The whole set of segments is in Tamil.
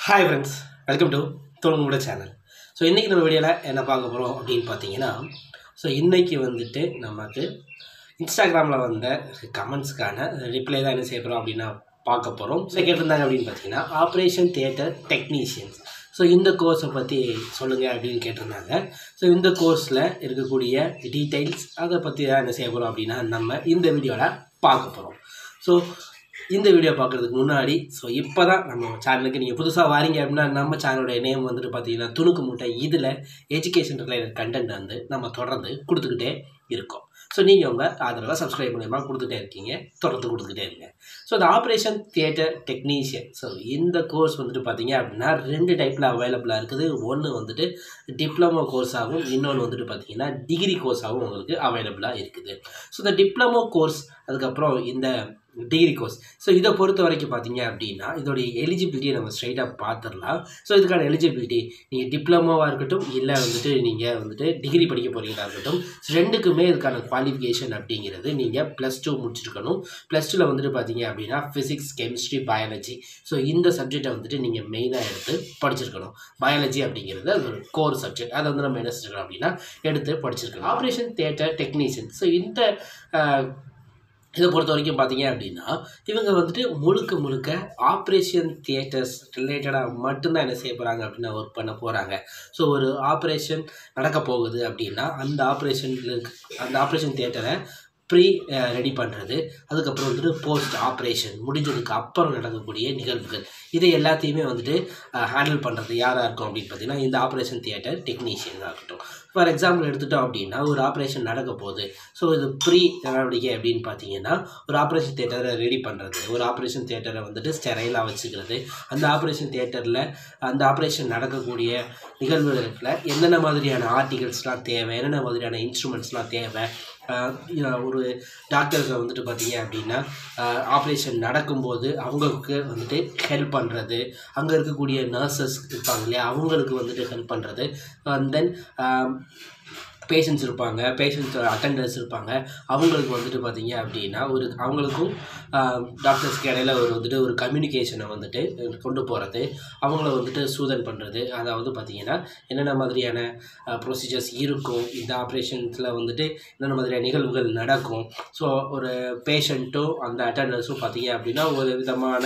Hi friends, welcome to Thonguda channel. So இன்னைக்கு நம்ம வீடியோல என்ன பார்க்க போறோம் அப்படினு பாத்தீங்கன்னா இன்னைக்கு வந்துட்டு நமக்கு இன்ஸ்டாகிராம்ல வந்த கமெண்ட்ஸ்கான ரிப்ளை தான் என்ன செய்ய போறோம் அப்படினா பார்க்க போறோம். கேட்டிருந்தாங்க அப்படினு பாத்தீங்கன்னா ஆபரேஷன் தியேட்டர் டெக்னீஷியன்ஸ். இந்த கோர்ஸை பற்றி சொல்லுங்கள் அப்படின்னு கேட்டிருந்தாங்க. இந்த கோர்ஸில் இருக்கக்கூடிய டீட்டெயில்ஸ் அதை பற்றி தான் என்ன செய்ய போகிறோம் அப்படின்னா நம்ம இந்த வீடியோவில் பார்க்க போகிறோம். இந்த வீடியோ பார்க்குறதுக்கு முன்னாடி இப்போ தான் நம்ம சேனலுக்கு நீங்கள் புதுசாக வாரீங்க அப்படின்னா நம்ம சேனலோடைய நேம் வந்துட்டு பார்த்தீங்கன்னா துணுக்கு மூட்டை. இதில் எஜுகேஷன் ரிலேட்டட் கண்டென்ட் வந்து நம்ம தொடர்ந்து கொடுத்துக்கிட்டே இருக்கோம். நீங்கள் உங்கள் ஆதரவை சப்ஸ்கிரைப் மூலமா கொடுத்துட்டே இருக்கீங்க, தொடர்ந்து கொடுத்துக்கிட்டே இருங்க. இந்த ஆப்ரேஷன் தியேட்டர் டெக்னீஷியன் இந்த கோர்ஸ் வந்துட்டு பார்த்தீங்க அப்படின்னா 2 டைப்பில் அவைலபிளாக இருக்குது. ஒன்று வந்துட்டு டிப்ளமோ கோர்ஸாகவும், இன்னொன்று வந்துட்டு பார்த்தீங்கன்னா டிகிரி கோர்ஸாகவும் உங்களுக்கு அவைலபிளாக இருக்குது. இந்த டிப்ளமோ கோர்ஸ் அதுக்கப்புறம் இந்த டிகிரி கோர்ஸ் இதை பொறுத்த வரைக்கும் பார்த்தீங்க அப்படின்னா இதோடைய எலிஜிபிலிட்டியை நம்ம ஸ்ட்ரைட்டாக பார்த்துடலாம். இதுக்கான எலிஜிபிலிட்டி நீங்கள் டிப்ளமோவாக இருக்கட்டும், இல்லை வந்துட்டு நீங்கள் வந்துட்டு டிகிரி படிக்க போகிறீங்களா இருக்கட்டும், ரெண்டுக்குமே இதுக்கான குவாலிஃபிகேஷன் அப்படிங்கிறது நீங்கள் +2 முடிச்சிருக்கணும். +2ல் வந்துட்டு பார்த்தீங்க அப்படின்னா ஃபிசிக்ஸ், கெமிஸ்ட்ரி, பயாலஜி இந்த சப்ஜெக்டை வந்துட்டு நீங்கள் மெயினாக எடுத்து படிச்சிருக்கணும். பயாலஜி அப்படிங்கிறது அது ஒரு கோர் சப்ஜெக்ட், அதை வந்து நம்ம என்ன செஞ்சுருக்கோம் அப்படின்னா எடுத்து படிச்சிருக்கணும். ஆப்ரேஷன் தியேட்டர் டெக்னீஷியன் இந்த இதை பொறுத்த வரைக்கும் பார்த்தீங்க அப்படின்னா இவங்க வந்துட்டு முழுக்க ஆப்ரேஷன் தியேட்டர்ஸ் ரிலேட்டடாக மட்டும்தான் என்ன செய்ய போகிறாங்க அப்படின்னா ஒர்க் பண்ண போகிறாங்க. ஒரு ஆப்ரேஷன் நடக்க போகுது அப்படின்னா அந்த ஆப்ரேஷன் தியேட்டரை ரெடி பண்ணுறது, அதுக்கப்புறம் வந்துட்டு போஸ்ட் ஆப்ரேஷன் முடிஞ்சதுக்கு அப்புறம் நடக்கக்கூடிய நிகழ்வுகள், இதை எல்லாத்தையுமே வந்துட்டு ஹேண்டில் பண்ணுறது யாராக இருக்கும் அப்படின்னு பார்த்தீங்கன்னா இந்த ஆப்ரேஷன் தியேட்டர் டெக்னீஷியனாக இருக்கட்டும். ஃபார் எக்ஸாம்பிள் எடுத்துட்டோம் அப்படின்னா ஒரு ஆப்ரேஷன் நடக்க போகுது. இது நடவடிக்கை அப்படின்னு பார்த்தீங்கன்னா ஒரு ஆப்ரேஷன் தியேட்டரை ரெடி பண்ணுறது, ஒரு ஆப்ரேஷன் தியேட்டரை வந்துட்டு ஸ்டெரைலாக வச்சுக்கிறது, அந்த ஆப்ரேஷன் தியேட்டரில் அந்த ஆப்ரேஷன் நடக்கக்கூடிய நிகழ்வுகளுக்குள்ள என்னென்ன மாதிரியான ஆர்டிகல்ஸ்லாம் தேவை, என்னென்ன மாதிரியான இன்ஸ்ட்ருமெண்ட்ஸ்லாம் தேவை, ஒரு டாக்டர்ஸை வந்துட்டு பார்த்தீங்க அப்படின்னா ஆப்ரேஷன் நடக்கும்போது அவங்களுக்கு வந்துட்டு ஹெல்ப் பண்ணுறது, அங்கே இருக்கக்கூடிய நர்சஸ் இருப்பாங்க இல்லையா அவங்களுக்கு வந்துட்டு ஹெல்ப் பண்ணுறது, தென் பேஷண்ட்ஸ் இருப்பாங்க, பேஷண்ட்ஸ் அட்டெண்டர்ஸ் இருப்பாங்க, அவங்களுக்கு வந்துட்டு பார்த்தீங்க அப்படின்னா அவங்களுக்கும் டாக்டர்ஸ்க்கு இடையில ஒரு கம்யூனிகேஷனை வந்துட்டு கொண்டு போகிறது, அவங்கள வந்துட்டு சூதன் பண்ணுறது, அதாவது பார்த்தீங்கன்னா என்னென்ன மாதிரியான ப்ரொசீஜர்ஸ் இருக்கும், இந்த ஆப்ரேஷன்ஸில் வந்துட்டு என்னென்ன மாதிரியான நிகழ்வுகள் நடக்கும். ஒரு பேஷண்ட்டும் அந்த அட்டெண்டர்ஸும் பார்த்தீங்க அப்படின்னா ஒரு விதமான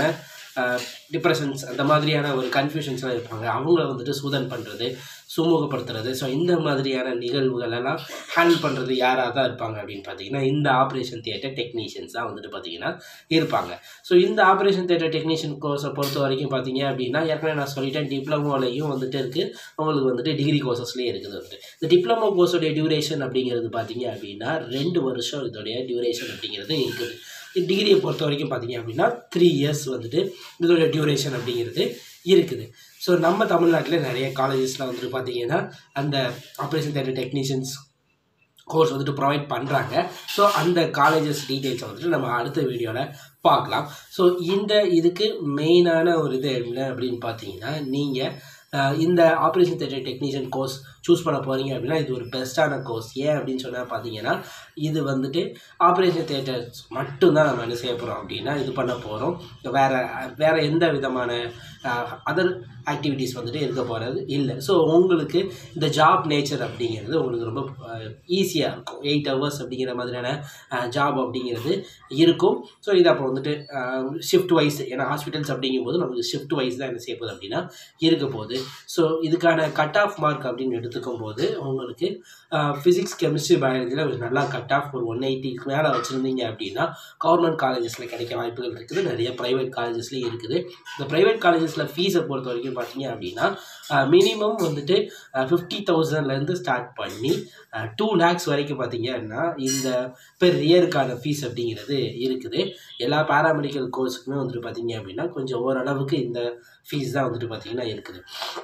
டிப்ரெஷன்ஸ் அந்த மாதிரியான ஒரு கன்ஃபியூஷன்ஸ்லாம் இருப்பாங்க, அவங்கள வந்துட்டு சூதன் பண்ணுறது, சுமூகப்படுத்துறது. இந்த மாதிரியான நிகழ்வுகள் எல்லாம் ஹேண்டில் பண்ணுறது யாராக தான் இருப்பாங்க அப்படின்னு பார்த்தீங்கன்னா இந்த ஆப்ரேஷன் தியேட்டர் டெக்னீஷியன்ஸ் தான் வந்துட்டு பார்த்தீங்கன்னா இருப்பாங்க. இந்த ஆப்ரேஷன் தியேட்டர் டெக்னீஷியன் கோர்ஸை பொறுத்த வரைக்கும் பார்த்தீங்க அப்படின்னா ஏற்கனவே நான் சொல்லிட்டேன், டிப்ளமோலையும் வந்துட்டு இருக்குது, உங்களுக்கு வந்துட்டு டிகிரி கோர்சஸ்லேயே இருக்குது. வந்துட்டு இந்த டிப்ளமோ கோர்ஸோடைய டியூரேஷன் அப்படிங்கிறது பார்த்தீங்க அப்படின்னா 2 வருஷம் இதோடைய டியூரேஷன் அப்படிங்கிறது இருக்குது. டிகிரியை பொறுத்த வரைக்கும் பார்த்தீங்க அப்படின்னா 3 இயர்ஸ் வந்துட்டு இதோட டியூரேஷன் அப்படிங்கிறது இருக்குது. நம்ம தமிழ்நாட்டில் நிறைய காலேஜஸில் வந்துட்டு பார்த்தீங்கன்னா அந்த ஆப்ரேஷன் தியேட்டர் டெக்னீஷியன்ஸ் கோர்ஸ் வந்துட்டு ப்ரொவைட் பண்ணுறாங்க. அந்த காலேஜஸ் டீட்டெயில்ஸை வந்துட்டு நம்ம அடுத்த வீடியோவில் பார்க்கலாம். இதுக்கு மெயினான ஒரு இது என்ன அப்படின்னு பார்த்தீங்கன்னா நீங்கள் இந்த operation theatre technician course choose பண்ண போகிறீங்க அப்படின்னா இது ஒரு பெஸ்ட்டான கோர்ஸ். ஏன் அப்படின்னு சொன்னால் பார்த்தீங்கன்னா இது வந்துட்டு ஆப்ரேஷன் தியேட்டர்ஸ் மட்டும்தான் நம்ம என்ன செய்ய போகிறோம் அப்படின்னா இது பண்ண போகிறோம். வேறு எந்த விதமான அதர் ஆக்டிவிட்டீஸ் வந்துட்டு இருக்க போகிறது இல்லை. உங்களுக்கு இந்த ஜாப் நேச்சர் அப்படிங்கிறது உங்களுக்கு ரொம்ப ஈஸியாக இருக்கும். 8 ஹவர்ஸ் அப்படிங்கிற மாதிரியான ஜாப் அப்படிங்கிறது இருக்கும். இது அப்போ வந்துட்டு ஷிஃப்ட் வைஸ், ஏன்னா ஹாஸ்பிட்டல்ஸ் அப்படிங்கும்போது நமக்கு ஷிஃப்ட் வைஸ் தான் என்ன செய்ய போகுது அப்படின்னா இருக்க போகுது. இதுக்கான கட் ஆஃப் மார்க் அப்படின்னு எடுத்துக்கும் போது உங்களுக்கு ஃபிசிக்ஸ், கெமிஸ்ட்ரி, பயாலஜியில் ஒரு நல்லா கட் ஆஃப் ஒரு 180க்கு மேலே வச்சுருந்தீங்க அப்படின்னா கவர்மெண்ட் காலேஜஸில் கிடைக்க வாய்ப்புகள் இருக்குது, நிறைய ப்ரைவேட் காலேஜஸ்லேயும் இருக்குது. இந்த ப்ரைவேட் காலேஜஸில் ஃபீஸை பொறுத்த வரைக்கும் பார்த்தீங்க அப்படின்னா மினிமம் வந்துட்டு 50,000லேருந்து ஸ்டார்ட் பண்ணி 2 lakhs வரைக்கும் பார்த்தீங்கன்னா இந்த பெர் இயருக்கான ஃபீஸ் அப்படிங்கிறது இருக்குது. எல்லா பேராமெடிக்கல் கோர்ஸுக்குமே வந்துட்டு பார்த்தீங்க அப்படின்னா கொஞ்சம் ஓரளவுக்கு இந்த ஃபீஸ் தான் வந்துட்டு பார்த்தீங்கன்னா இருக்குது.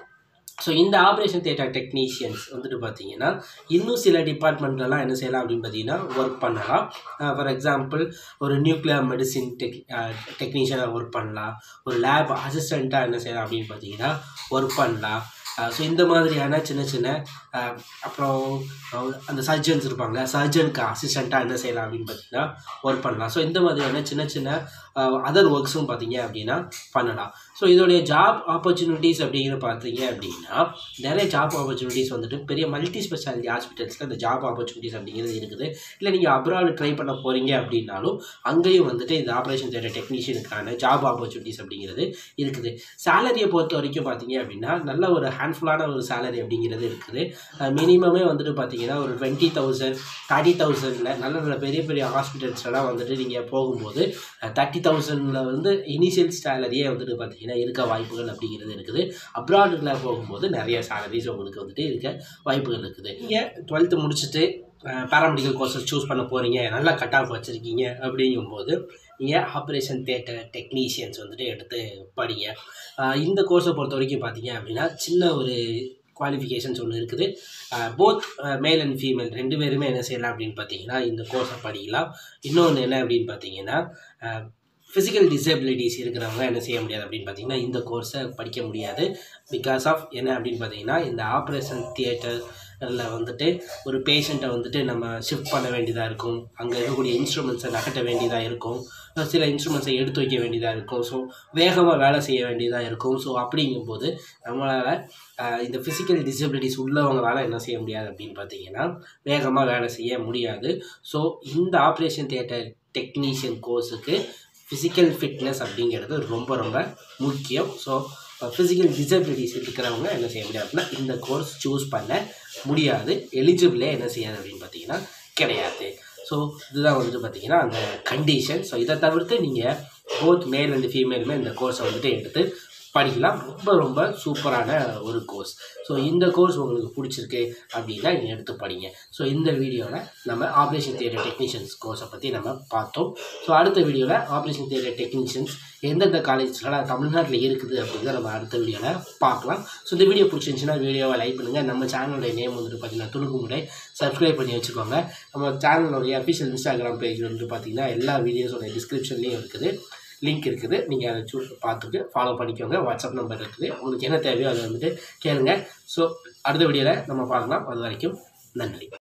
இந்த ஆப்ரேஷன் தியேட்டர் டெக்னீஷியன்ஸ் வந்துட்டு பார்த்தீங்கன்னா இன்னும் சில டிபார்ட்மெண்ட்லலாம் என்ன செய்யலாம் அப்படின்னு பார்த்தீங்கன்னா ஒர்க் பண்ணலாம். ஃபார் எக்ஸாம்பிள் ஒரு நியூக்ளியர் மெடிசின் டெக்னீஷியனாக ஒர்க் பண்ணலாம், ஒரு லேப் அசிஸ்டண்ட்டாக என்ன செய்யலாம் அப்படின்னு பார்த்தீங்கன்னா ஒர்க் பண்ணலாம், ஸோ இந்த மாதிரியான சின்ன சின்ன அப்புறம் அந்த சர்ஜன்ஸ் இருப்பாங்க, சர்ஜனுக்கு அசிஸ்டண்ட்டாக என்ன செய்யலாம் அப்படின்னு பார்த்தீங்கன்னா ஒர்க் பண்ணலாம். ஸோ இந்த மாதிரியான சின்ன சின்ன அதர் ஒர்க்ஸும் பார்த்தீங்க அப்படின்னா பண்ணலாம். ஸோ இதோடைய ஜாப் ஆப்பர்ச்சுனிட்டிஸ் அப்படிங்கிற பார்த்தீங்க அப்படின்னா நிறைய ஜாப் ஆப்பர்ச்சுனிட்டிஸ் வந்துட்டு பெரிய மல்டி ஸ்பெஷாலிட்டி ஹாஸ்பிட்டல்ஸில் இந்த ஜாப் ஆப்பர்ச்சுனிட்டிஸ் அப்படிங்கிறது இருக்குது. இல்லை நீங்கள் அப்ராடு ட்ரை பண்ண போகிறீங்க அப்படின்னாலும் அங்கேயும் வந்துட்டு இந்த ஆப்ரேஷன் தியேட்டர் டெக்னீஷியனுக்கான ஜாப் ஆப்பர்ச்சுனிட்டிஸ் அப்படிங்கிறது இருக்குது. சேலரியை பொறுத்த வரைக்கும் பார்த்தீங்க அப்படின்னா நல்ல ஒரு ஹேண்ட்ஃபுல்லான ஒரு சேலரி அப்படிங்கிறது இருக்குது. மினிமமே வந்துட்டு பார்த்தீங்கன்னா ஒரு 20,000 30,000 நல்ல நல்ல பெரிய பெரிய ஹாஸ்பிட்டல்ஸ்லாம் வந்துட்டு நீங்கள் போகும்போது 30,000 வந்து இனிஷியல் சேலரியே வந்துட்டு பார்த்தீங்கன்னா இருக்க வாய்ப்புகள் அப்படிங்கிறது இருக்குது. அப்ராடில் போகும்போது நிறைய சேலரிஸ் உங்களுக்கு வந்துட்டு இருக்க வாய்ப்புகள் இருக்குது. நீங்கள் 12th முடிச்சுட்டு பேராமெடிக்கல் கோர்ஸஸ் சூஸ் பண்ண போகிறீங்க, நல்லா கட் ஆஃப் வச்சுருக்கீங்க அப்படிங்கும்போது நீங்கள் ஆப்ரேஷன் தியேட்டர் டெக்னீஷியன்ஸ் வந்துட்டு எடுத்து படிங்க. இந்த கோர்ஸை பொறுத்த வரைக்கும் பார்த்தீங்க அப்படின்னா சின்ன ஒரு குவாலிஃபிகேஷன்ஸ் ஒன்று இருக்குது. போத் மேல் அண்ட் ஃபீமேல் 2 பேருமே என்ன செய்யலாம் அப்படின்னு பார்த்தீங்கன்னா இந்த கோர்ஸை படிக்கலாம். இன்னொன்று என்ன அப்படின்னு பார்த்தீங்கன்னா ஃபிசிக்கல் டிசபிலிட்டிஸ் இருக்கிறவங்க என்ன செய்ய முடியாது அப்படின்னு பார்த்தீங்கன்னா இந்த கோர்ஸை படிக்க முடியாது. பிகாஸ் ஆஃப் என்ன அப்படின்னு பார்த்தீங்கன்னா இந்த ஆப்ரேஷன் தியேட்டரில் வந்துட்டு ஒரு பேஷண்ட்டை வந்துட்டு நம்ம ஷிஃப்ட் பண்ண வேண்டியதாக இருக்கும், அங்கே இருக்கக்கூடிய இன்ஸ்ட்ருமெண்ட்ஸை நகட்ட வேண்டியதாக இருக்கும், சில இன்ஸ்ட்ருமெண்ட்ஸை எடுத்து வைக்க வேண்டியதாக இருக்கும், ஸோ வேகமாக வேலை செய்ய வேண்டியதாக இருக்கும். ஸோ அப்படிங்கும்போது நம்மளால் இந்த ஃபிசிக்கல் டிசபிலிட்டிஸ் உள்ளவங்களால் என்ன செய்ய முடியாது அப்படின்னு பார்த்தீங்கன்னா வேகமாக வேலை செய்ய முடியாது. ஸோ இந்த ஆப்ரேஷன் தியேட்டர் டெக்னீஷியன் கோர்ஸுக்கு ஃபிசிக்கல் ஃபிட்னஸ் அப்படிங்கிறது ரொம்ப ரொம்ப முக்கியம். ஸோ ஃபிசிக்கல் டிசபிலிட்டிஸ் இருக்கிறவங்க என்ன செய்ய முடியாது அப்படின்னா இந்த கோர்ஸ் சூஸ் பண்ண முடியாது. எலிஜிபிளே என்ன செய்யாது அப்படின்னு பார்த்தீங்கன்னா கிடையாது. ஸோ இதுதான் வந்துட்டு பார்த்தீங்கன்னா அந்த கண்டிஷன். ஸோ இதை தவிர்த்து நீங்கள் போத் மேல் அண்ட் ஃபீமேலுமே இந்த கோர்ஸை வந்துட்டு எடுத்து படிக்கலாம். ரொம்ப ரொம்ப சூப்பரான ஒரு கோர்ஸ். ஸோ இந்த கோர்ஸ் உங்களுக்கு பிடிச்சிருக்கு அப்படின்னா நீங்கள் எடுத்து படிங்க. ஸோ இந்த வீடியோவில் நம்ம ஆப்ரேஷன் தியேட்டர் டெக்னீஷியன்ஸ் கோர்ஸை பற்றி நம்ம பார்த்தோம். ஸோ அடுத்த வீடியோவில் ஆப்ரேஷன் தியேட்டர் டெக்னீஷியன்ஸ் எந்தெந்த காலேஜஸ்லாம் தமிழ்நாட்டில் இருக்குது அப்படிங்கிறத நம்ம அடுத்த வீடியோவில் பார்க்கலாம். ஸோ இந்த வீடியோ பிடிச்சிருந்துச்சுன்னா வீடியோவை லைக் பண்ணுங்கள். நம்ம சேனலோடைய நேம் வந்துட்டு பார்த்தீங்கன்னா துணுக்குமுறை சப்ஸ்கிரைப் பண்ணி வச்சுக்கோங்க. நம்ம சேனலோடைய அஃபிஷியல் இன்ஸ்டாகிராம் பேஜ் வந்துட்டு பார்த்தீங்கன்னா எல்லா வீடியோஸோட டிஸ்கிரிப்ஷன்லேயும் இருக்குது, லிங்க் இருக்குது. நீங்கள் அதை பார்த்துட்டு ஃபாலோ பண்ணிக்கோங்க. வாட்ஸ்அப் நம்பர் இருக்குது. உங்களுக்கு என்ன தேவையோ அதை வந்துட்டு கேளுங்க. ஸோ அடுத்த வீடியோவில் நம்ம பார்க்கலாம். அது வரைக்கும் நன்றி.